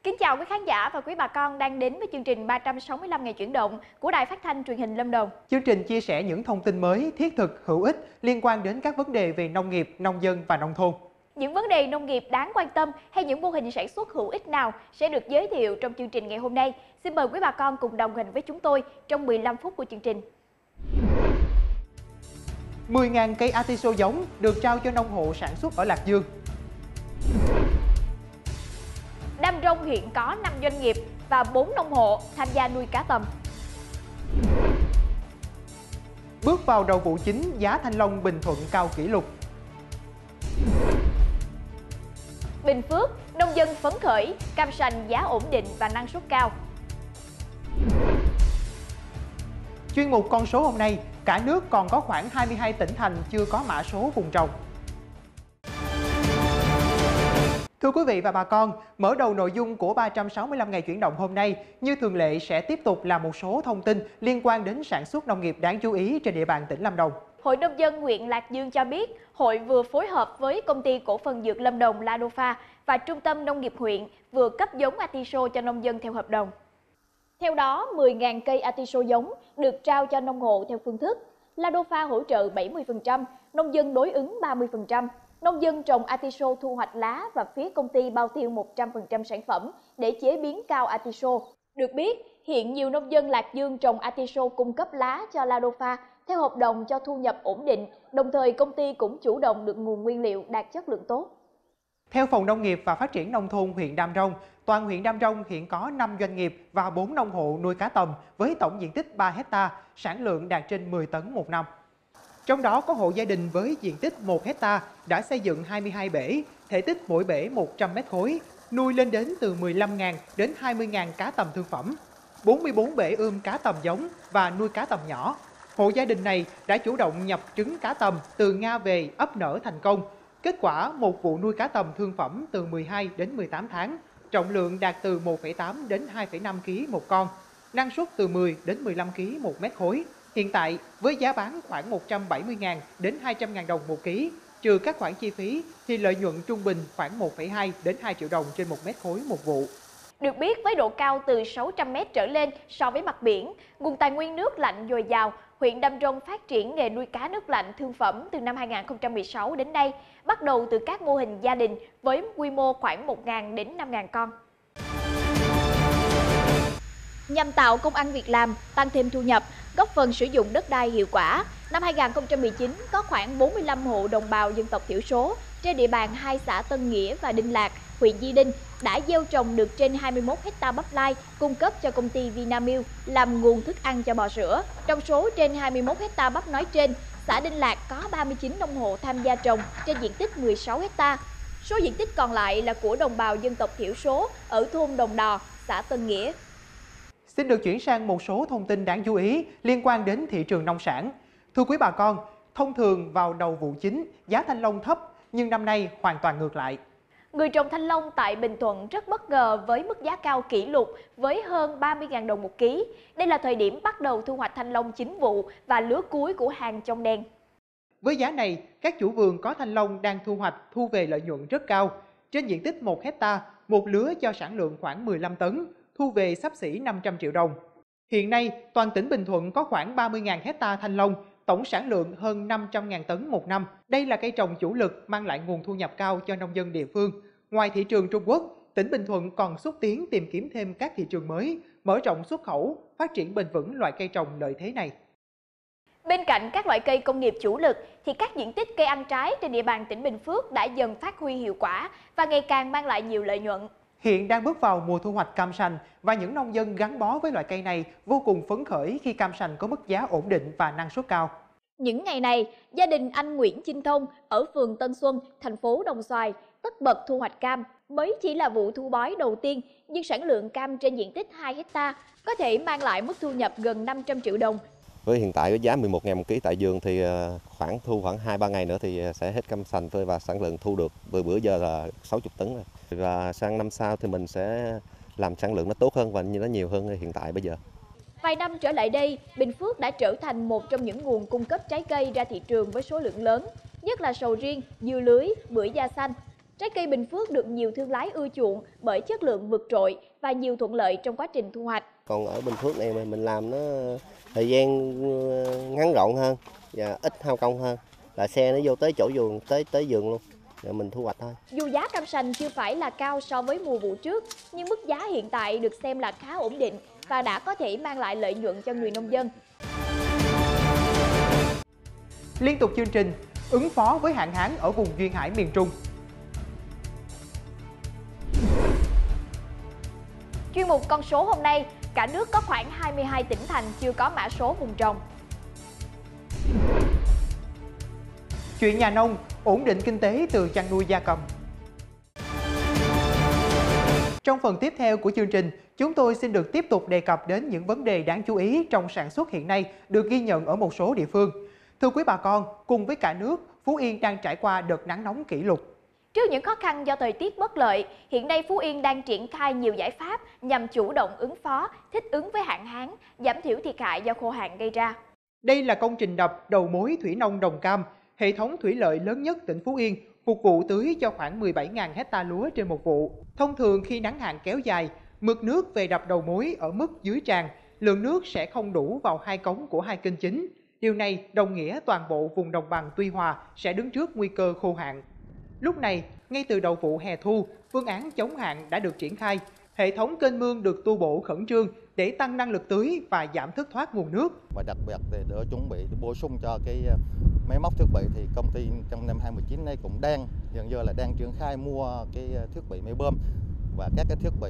Kính chào quý khán giả và quý bà con đang đến với chương trình 365 ngày chuyển động của Đài Phát thanh Truyền hình Lâm Đồng. Chương trình chia sẻ những thông tin mới, thiết thực, hữu ích liên quan đến các vấn đề về nông nghiệp, nông dân và nông thôn. Những vấn đề nông nghiệp đáng quan tâm hay những mô hình sản xuất hữu ích nào sẽ được giới thiệu trong chương trình ngày hôm nay. Xin mời quý bà con cùng đồng hành với chúng tôi trong 15 phút của chương trình. 10.000 cây atiso giống được trao cho nông hộ sản xuất ở Lạc Dương. Đam Rông hiện có 5 doanh nghiệp và 4 nông hộ tham gia nuôi cá tầm. Bước vào đầu vụ chính, giá thanh long Bình Thuận cao kỷ lục. Bình Phước, nông dân phấn khởi, cam sành giá ổn định và năng suất cao. Chuyên mục con số hôm nay, cả nước còn có khoảng 22 tỉnh thành chưa có mã số vùng trồng. Thưa quý vị và bà con, mở đầu nội dung của 365 ngày chuyển động hôm nay, như thường lệ sẽ tiếp tục là một số thông tin liên quan đến sản xuất nông nghiệp đáng chú ý trên địa bàn tỉnh Lâm Đồng. Hội nông dân huyện Lạc Dương cho biết, hội vừa phối hợp với công ty cổ phần dược Lâm Đồng Ladofa và Trung tâm Nông nghiệp huyện vừa cấp giống atiso cho nông dân theo hợp đồng. Theo đó, 10.000 cây atiso giống được trao cho nông hộ theo phương thức Ladofa hỗ trợ 70%, nông dân đối ứng 30%. Nông dân trồng atiso thu hoạch lá và phía công ty bao tiêu 100% sản phẩm để chế biến cao atiso. Được biết, hiện nhiều nông dân Lạc Dương trồng atiso cung cấp lá cho Ladofa theo hợp đồng cho thu nhập ổn định, đồng thời công ty cũng chủ động được nguồn nguyên liệu đạt chất lượng tốt. Theo Phòng Nông nghiệp và Phát triển Nông thôn huyện Đam Rông, toàn huyện Đam Rông hiện có 5 doanh nghiệp và 4 nông hộ nuôi cá tầm với tổng diện tích 3 hectare, sản lượng đạt trên 10 tấn một năm. Trong đó có hộ gia đình với diện tích 1 hectare đã xây dựng 22 bể, thể tích mỗi bể 100 mét khối, nuôi lên đến từ 15.000 đến 20.000 cá tầm thương phẩm, 44 bể ươm cá tầm giống và nuôi cá tầm nhỏ. Hộ gia đình này đã chủ động nhập trứng cá tầm từ Nga về ấp nở thành công. Kết quả, một vụ nuôi cá tầm thương phẩm từ 12 đến 18 tháng, trọng lượng đạt từ 1,8 đến 2,5 kg một con, năng suất từ 10 đến 15 kg một mét khối. Hiện tại, với giá bán khoảng 170.000 đến 200.000 đồng một ký, trừ các khoản chi phí, thì lợi nhuận trung bình khoảng 1,2 đến 2 triệu đồng trên 1 mét khối một vụ. Được biết, với độ cao từ 600 m trở lên so với mặt biển, nguồn tài nguyên nước lạnh dồi dào, huyện Đam Rông phát triển nghề nuôi cá nước lạnh thương phẩm từ năm 2016 đến nay, bắt đầu từ các mô hình gia đình với quy mô khoảng 1.000 đến 5.000 con. Nhằm tạo công ăn việc làm, tăng thêm thu nhập, góp phần sử dụng đất đai hiệu quả, năm 2019 có khoảng 45 hộ đồng bào dân tộc thiểu số trên địa bàn hai xã Tân Nghĩa và Đinh Lạc, huyện Di Đinh đã gieo trồng được trên 21 hectare bắp lai cung cấp cho công ty Vinamilk làm nguồn thức ăn cho bò sữa. Trong số trên 21 hectare bắp nói trên, xã Đinh Lạc có 39 nông hộ tham gia trồng trên diện tích 16 hectare. Số diện tích còn lại là của đồng bào dân tộc thiểu số ở thôn Đồng Đò, xã Tân Nghĩa. Xin được chuyển sang một số thông tin đáng chú ý liên quan đến thị trường nông sản. Thưa quý bà con, thông thường vào đầu vụ chính, giá thanh long thấp, nhưng năm nay hoàn toàn ngược lại. Người trồng thanh long tại Bình Thuận rất bất ngờ với mức giá cao kỷ lục với hơn 30.000 đồng một ký. Đây là thời điểm bắt đầu thu hoạch thanh long chính vụ và lứa cuối của hàng trong đen. Với giá này, các chủ vườn có thanh long đang thu hoạch thu về lợi nhuận rất cao. Trên diện tích 1 hectare, một lứa cho sản lượng khoảng 15 tấn, thu về xấp xỉ 500 triệu đồng. Hiện nay, toàn tỉnh Bình Thuận có khoảng 30.000 hectare thanh long, tổng sản lượng hơn 500.000 tấn một năm. Đây là cây trồng chủ lực mang lại nguồn thu nhập cao cho nông dân địa phương. Ngoài thị trường Trung Quốc, tỉnh Bình Thuận còn xúc tiến tìm kiếm thêm các thị trường mới, mở rộng xuất khẩu, phát triển bền vững loại cây trồng lợi thế này. Bên cạnh các loại cây công nghiệp chủ lực, thì các diện tích cây ăn trái trên địa bàn tỉnh Bình Phước đã dần phát huy hiệu quả và ngày càng mang lại nhiều lợi nhuận. Hiện đang bước vào mùa thu hoạch cam sành và những nông dân gắn bó với loại cây này vô cùng phấn khởi khi cam sành có mức giá ổn định và năng suất cao. Những ngày này, gia đình anh Nguyễn Chinh Thông ở phường Tân Xuân, thành phố Đồng Xoài tất bật thu hoạch cam. Mới chỉ là vụ thu bói đầu tiên, nhưng sản lượng cam trên diện tích 2 hectare có thể mang lại mức thu nhập gần 500 triệu đồng. Với hiện tại với giá 11.000 một ký tại vườn thì thu khoảng 2-3 ngày nữa thì sẽ hết cam sành và sản lượng thu được từ bữa giờ là 60 tấn rồi. Và sang năm sau thì mình sẽ làm sản lượng nó tốt hơn và như nó nhiều hơn hiện tại bây giờ. Vài năm trở lại đây, Bình Phước đã trở thành một trong những nguồn cung cấp trái cây ra thị trường với số lượng lớn, nhất là sầu riêng, dưa lưới, bưởi da xanh. Trái cây Bình Phước được nhiều thương lái ưa chuộng bởi chất lượng vượt trội và nhiều thuận lợi trong quá trình thu hoạch. Còn ở Bình Phước này mình làm nó thời gian ngắn gọn hơn và ít hao công hơn. Là xe nó vô tới chỗ vườn, tới vườn luôn. Rồi mình thu hoạch thôi. Dù giá cam sành chưa phải là cao so với mùa vụ trước, nhưng mức giá hiện tại được xem là khá ổn định và đã có thể mang lại lợi nhuận cho người nông dân. Liên tục chương trình ứng phó với hạn hán ở vùng duyên hải miền Trung. Chuyên mục con số hôm nay, cả nước có khoảng 22 tỉnh thành chưa có mã số vùng trồng. Chuyện nhà nông, ổn định kinh tế từ chăn nuôi gia cầm. Trong phần tiếp theo của chương trình, chúng tôi xin được tiếp tục đề cập đến những vấn đề đáng chú ý trong sản xuất hiện nay được ghi nhận ở một số địa phương. Thưa quý bà con, cùng với cả nước, Phú Yên đang trải qua đợt nắng nóng kỷ lục. Trước những khó khăn do thời tiết bất lợi, hiện nay Phú Yên đang triển khai nhiều giải pháp nhằm chủ động ứng phó, thích ứng với hạn hán, giảm thiểu thiệt hại do khô hạn gây ra. Đây là công trình đập đầu mối thủy nông Đồng Cam, hệ thống thủy lợi lớn nhất tỉnh Phú Yên, phục vụ tưới cho khoảng 17.000 hecta lúa trên một vụ. Thông thường khi nắng hạn kéo dài, mực nước về đập đầu mối ở mức dưới tràn, lượng nước sẽ không đủ vào hai cống của hai kênh chính. Điều này đồng nghĩa toàn bộ vùng đồng bằng Tuy Hòa sẽ đứng trước nguy cơ khô hạn. Lúc này, ngay từ đầu vụ hè thu, phương án chống hạn đã được triển khai. Hệ thống kênh mương được tu bổ khẩn trương để tăng năng lực tưới và giảm thất thoát nguồn nước. Và đặc biệt để chuẩn bị bổ sung cho cái máy móc thiết bị thì công ty trong năm 2019 này cũng hiện giờ là đang triển khai mua cái thiết bị máy bơm và các cái thiết bị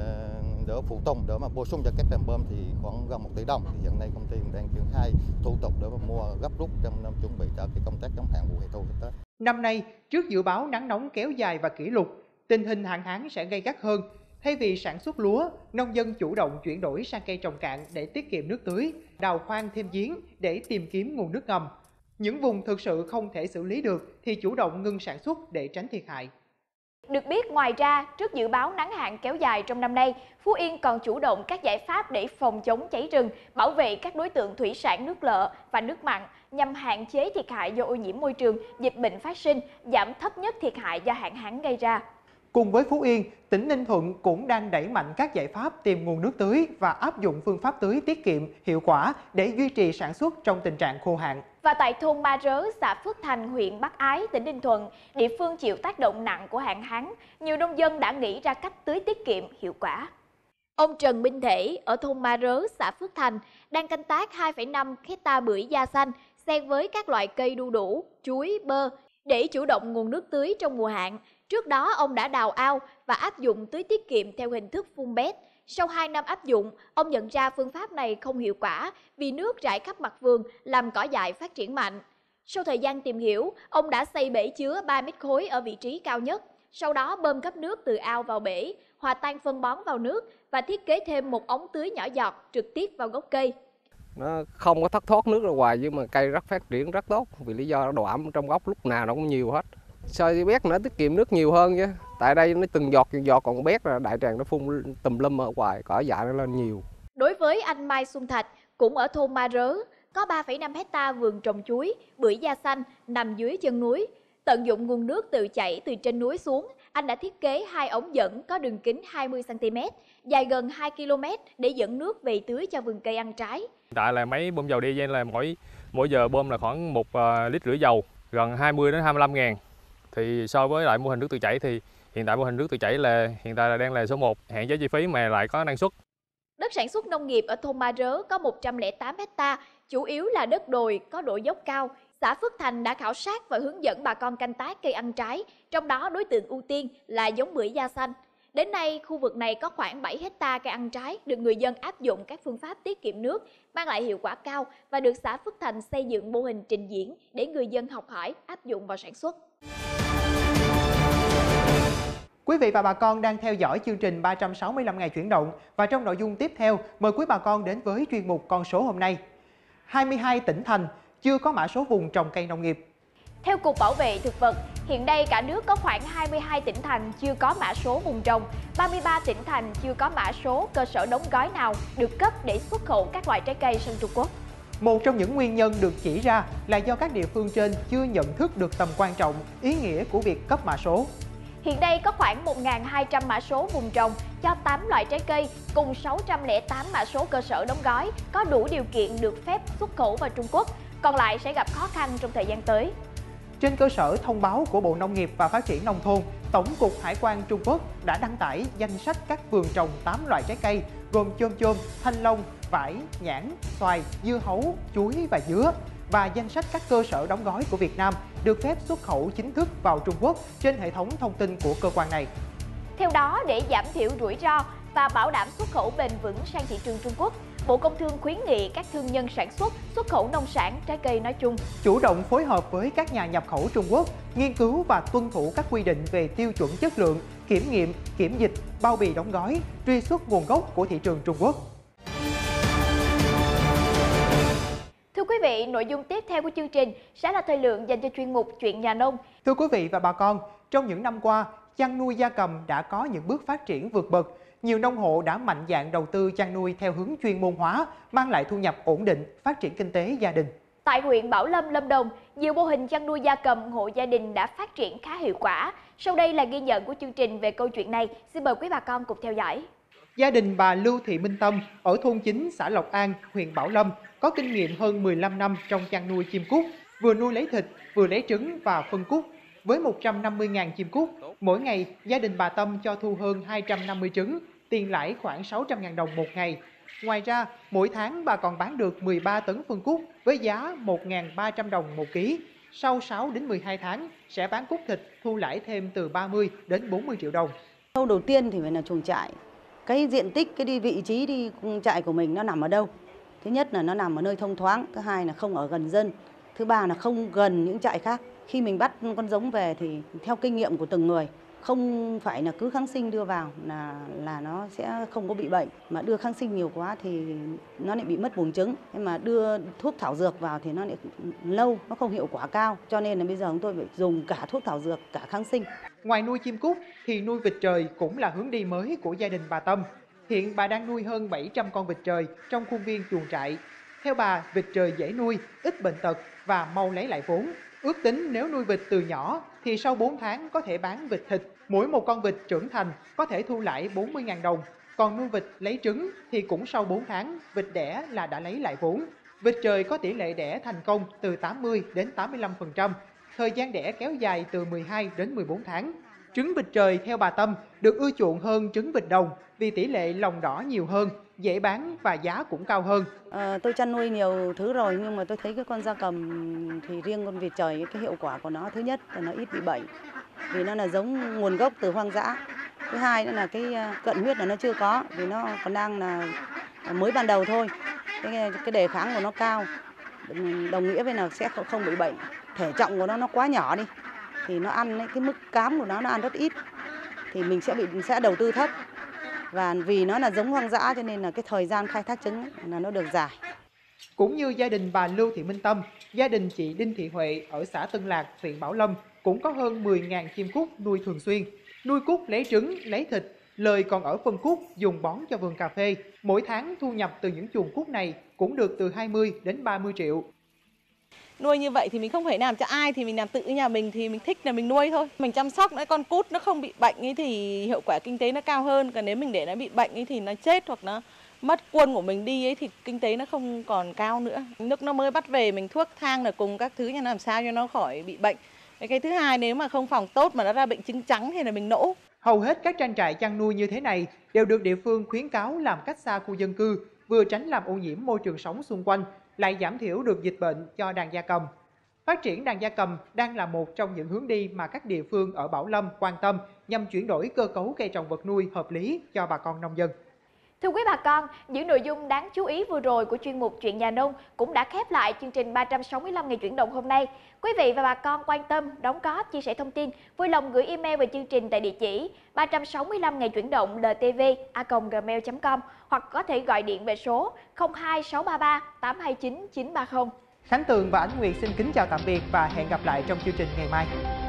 đỡ phụ tùng để mà bổ sung cho các trạm bơm thì khoảng gần 1 tỷ đồng. Thì hiện nay công ty đang triển khai thủ tục để mà mua gấp rút trong năm chuẩn bị cho cái công tác chống hạn vụ hè thu sắp tới. Năm nay, trước dự báo nắng nóng kéo dài và kỷ lục, tình hình hạn hán sẽ gay gắt hơn. Thay vì sản xuất lúa, nông dân chủ động chuyển đổi sang cây trồng cạn để tiết kiệm nước tưới, đào khoan thêm giếng để tìm kiếm nguồn nước ngầm. Những vùng thực sự không thể xử lý được thì chủ động ngưng sản xuất để tránh thiệt hại. Được biết, ngoài ra, trước dự báo nắng hạn kéo dài trong năm nay, Phú Yên còn chủ động các giải pháp để phòng chống cháy rừng, bảo vệ các đối tượng thủy sản nước lợ và nước mặn nhằm hạn chế thiệt hại do ô nhiễm môi trường, dịch bệnh phát sinh, giảm thấp nhất thiệt hại do hạn hán gây ra. Cùng với Phú Yên, tỉnh Ninh Thuận cũng đang đẩy mạnh các giải pháp tìm nguồn nước tưới và áp dụng phương pháp tưới tiết kiệm, hiệu quả để duy trì sản xuất trong tình trạng khô hạn. Và tại thôn Ma Rớ, xã Phước Thành, huyện Bắc Ái, tỉnh Ninh Thuận, địa phương chịu tác động nặng của hạn hán, nhiều nông dân đã nghĩ ra cách tưới tiết kiệm hiệu quả. Ông Trần Minh Thể ở thôn Ma Rớ, xã Phước Thành đang canh tác 2,5 hecta bưởi da xanh xen với các loại cây đu đủ, chuối, bơ để chủ động nguồn nước tưới trong mùa hạn. Trước đó, ông đã đào ao và áp dụng tưới tiết kiệm theo hình thức phun bét. Sau 2 năm áp dụng, ông nhận ra phương pháp này không hiệu quả vì nước rải khắp mặt vườn làm cỏ dại phát triển mạnh. Sau thời gian tìm hiểu, ông đã xây bể chứa 3 mét khối ở vị trí cao nhất. Sau đó bơm cấp nước từ ao vào bể, hòa tan phân bón vào nước và thiết kế thêm một ống tưới nhỏ giọt trực tiếp vào gốc cây. Nó không có thất thoát nước ra ngoài nhưng mà cây rất phát triển rất tốt vì lý do độ ẩm trong gốc lúc nào nó cũng nhiều hết. Soi bét nó tiết kiệm nước nhiều hơn chứ. Tại đây nó từng giọt, còn bét là đại tràng nó phun tùm lum ở ngoài, cỏ dại nó lên nhiều. Đối với anh Mai Xuân Thạch, cũng ở thôn Ma Rớ, có 3,5 hecta vườn trồng chuối, bưởi da xanh nằm dưới chân núi. Tận dụng nguồn nước tự chảy từ trên núi xuống, anh đã thiết kế 2 ống dẫn có đường kính 20 cm, dài gần 2 km để dẫn nước về tưới cho vườn cây ăn trái. Hiện tại là máy bơm dầu diesel là mỗi giờ bơm là khoảng 1,5 lít dầu, gần 20 đến 25 ngàn. Thì so với lại mô hình nước tự chảy thì hiện tại mô hình nước tự chảy là hiện tại là đang là số 1, hạn chế chi phí mà lại có năng suất. Đất sản xuất nông nghiệp ở thôn Ma Rớ có 108 hecta, chủ yếu là đất đồi có độ dốc cao. Xã Phước Thành đã khảo sát và hướng dẫn bà con canh tác cây ăn trái, trong đó đối tượng ưu tiên là giống bưởi da xanh. Đến nay, khu vực này có khoảng 7 hecta cây ăn trái được người dân áp dụng các phương pháp tiết kiệm nước, mang lại hiệu quả cao và được xã Phước Thành xây dựng mô hình trình diễn để người dân học hỏi, áp dụng vào sản xuất. Quý vị và bà con đang theo dõi chương trình 365 ngày chuyển động và trong nội dung tiếp theo, mời quý bà con đến với chuyên mục con số hôm nay. 22 tỉnh thành chưa có mã số vùng trồng cây nông nghiệp. Theo Cục Bảo vệ Thực vật, hiện nay cả nước có khoảng 22 tỉnh thành chưa có mã số vùng trồng, 33 tỉnh thành chưa có mã số cơ sở đóng gói nào được cấp để xuất khẩu các loại trái cây sang Trung Quốc. Một trong những nguyên nhân được chỉ ra là do các địa phương trên chưa nhận thức được tầm quan trọng, ý nghĩa của việc cấp mã số. Hiện đây có khoảng 1.200 mã số vùng trồng cho 8 loại trái cây cùng 608 mã số cơ sở đóng gói có đủ điều kiện được phép xuất khẩu vào Trung Quốc, còn lại sẽ gặp khó khăn trong thời gian tới. Trên cơ sở thông báo của Bộ Nông nghiệp và Phát triển Nông thôn, Tổng cục Hải quan Trung Quốc đã đăng tải danh sách các vườn trồng 8 loại trái cây gồm chôm, thanh long, vải, nhãn, xoài, dưa hấu, chuối và dứa và danh sách các cơ sở đóng gói của Việt Nam được phép xuất khẩu chính thức vào Trung Quốc trên hệ thống thông tin của cơ quan này. Theo đó, để giảm thiểu rủi ro và bảo đảm xuất khẩu bền vững sang thị trường Trung Quốc, Bộ Công Thương khuyến nghị các thương nhân sản xuất khẩu nông sản, trái cây nói chung Chủ động phối hợp với các nhà nhập khẩu Trung Quốc, nghiên cứu và tuân thủ các quy định về tiêu chuẩn chất lượng, kiểm nghiệm, kiểm dịch, bao bì đóng gói, truy xuất nguồn gốc của thị trường Trung Quốc. Thưa quý vị, nội dung tiếp theo của chương trình sẽ là thời lượng dành cho chuyên mục Chuyện nhà nông. Thưa quý vị và bà con, trong những năm qua, chăn nuôi gia cầm đã có những bước phát triển vượt bậc. Nhiều nông hộ đã mạnh dạn đầu tư chăn nuôi theo hướng chuyên môn hóa, mang lại thu nhập ổn định, phát triển kinh tế gia đình. Tại huyện Bảo Lâm, Lâm Đồng, nhiều mô hình chăn nuôi gia cầm hộ gia đình đã phát triển khá hiệu quả. Sau đây là ghi nhận của chương trình về câu chuyện này. Xin mời quý bà con cùng theo dõi. Gia đình bà Lưu Thị Minh Tâm ở thôn 9 xã Lộc An, huyện Bảo Lâm có kinh nghiệm hơn 15 năm trong chăn nuôi chim cút, vừa nuôi lấy thịt, vừa lấy trứng và phân cút. Với 150.000 chim cút, mỗi ngày gia đình bà Tâm cho thu hơn 250 trứng, tiền lãi khoảng 600.000 đồng một ngày. Ngoài ra, mỗi tháng bà còn bán được 13 tấn phân cút với giá 1.300 đồng một ký. Sau 6 đến 12 tháng sẽ bán cút thịt thu lãi thêm từ 30 đến 40 triệu đồng. Khâu đầu tiên thì phải là chuồng trại. Cái diện tích, vị trí đi trại của mình nó nằm ở đâu? Thứ nhất là nó nằm ở nơi thông thoáng, thứ hai là không ở gần dân, thứ ba là không gần những trại khác. Khi mình bắt con giống về thì theo kinh nghiệm của từng người, không phải là cứ kháng sinh đưa vào là nó sẽ không có bị bệnh, mà đưa kháng sinh nhiều quá thì nó lại bị mất buồng trứng. Nhưng mà đưa thuốc thảo dược vào thì nó lại lâu, nó không hiệu quả cao. Cho nên là bây giờ chúng tôi phải dùng cả thuốc thảo dược, cả kháng sinh. Ngoài nuôi chim cút thì nuôi vịt trời cũng là hướng đi mới của gia đình bà Tâm. Hiện bà đang nuôi hơn 700 con vịt trời trong khuôn viên chuồng trại. Theo bà, vịt trời dễ nuôi, ít bệnh tật và mau lấy lại vốn. Ước tính nếu nuôi vịt từ nhỏ thì sau 4 tháng có thể bán vịt thịt. Mỗi một con vịt trưởng thành có thể thu lãi 40.000 đồng. Còn nuôi vịt lấy trứng thì cũng sau 4 tháng vịt đẻ là đã lấy lại vốn. Vịt trời có tỷ lệ đẻ thành công từ 80 đến 85%. Thời gian đẻ kéo dài từ 12 đến 14 tháng. Trứng vịt trời theo bà Tâm được ưa chuộng hơn trứng vịt đồng vì tỷ lệ lòng đỏ nhiều hơn, dễ bán và giá cũng cao hơn. Tôi chăn nuôi nhiều thứ rồi nhưng mà tôi thấy cái con gia cầm thì riêng con vịt trời cái hiệu quả của nó, thứ nhất là nó ít bị bệnh vì nó là giống nguồn gốc từ hoang dã. Thứ hai nữa là cái cận huyết là nó chưa có vì nó còn đang là mới ban đầu thôi. Cái đề kháng của nó cao, đồng nghĩa với là sẽ không bị bệnh. Thể trọng của nó quá nhỏ đi thì nó ăn cái mức cám của nó ăn rất ít thì mình sẽ đầu tư thấp. Và vì nó là giống hoang dã cho nên là cái thời gian khai thác trứng là nó được dài. Cũng như gia đình bà Lưu Thị Minh Tâm, gia đình chị Đinh Thị Huệ ở xã Tân Lạc, huyện Bảo Lâm cũng có hơn 10.000 chim cút nuôi thường xuyên. Nuôi cút lấy trứng, lấy thịt, lời còn ở phân cút dùng bón cho vườn cà phê. Mỗi tháng thu nhập từ những chuồng cút này cũng được từ 20 đến 30 triệu. Nuôi như vậy thì mình không phải làm cho ai, thì mình làm tự nhà mình thì mình thích là mình nuôi thôi. Mình chăm sóc nó con cút nó không bị bệnh ấy thì hiệu quả kinh tế nó cao hơn. Còn nếu mình để nó bị bệnh ấy thì nó chết hoặc nó mất quân của mình đi ấy thì kinh tế nó không còn cao nữa. Lúc nó mới bắt về mình thuốc thang là cùng các thứ làm sao cho nó khỏi bị bệnh. Cái thứ hai nếu mà không phòng tốt mà nó ra bệnh trứng trắng thì là mình nổ. Hầu hết các trang trại chăn nuôi như thế này đều được địa phương khuyến cáo làm cách xa khu dân cư, vừa tránh làm ô nhiễm môi trường sống xung quanh, lại giảm thiểu được dịch bệnh cho đàn gia cầm. Phát triển đàn gia cầm đang là một trong những hướng đi mà các địa phương ở Bảo Lâm quan tâm nhằm chuyển đổi cơ cấu cây trồng vật nuôi hợp lý cho bà con nông dân. Thưa quý bà con, những nội dung đáng chú ý vừa rồi của chuyên mục Chuyện nhà nông cũng đã khép lại chương trình 365 ngày chuyển động hôm nay. Quý vị và bà con quan tâm, đóng góp, chia sẻ thông tin, vui lòng gửi email về chương trình tại địa chỉ 365 ngày chuyển động ltv@gmail.com hoặc có thể gọi điện về số 02633 829 930. Khánh Tường và Ánh Nguyệt xin kính chào tạm biệt và hẹn gặp lại trong chương trình ngày mai.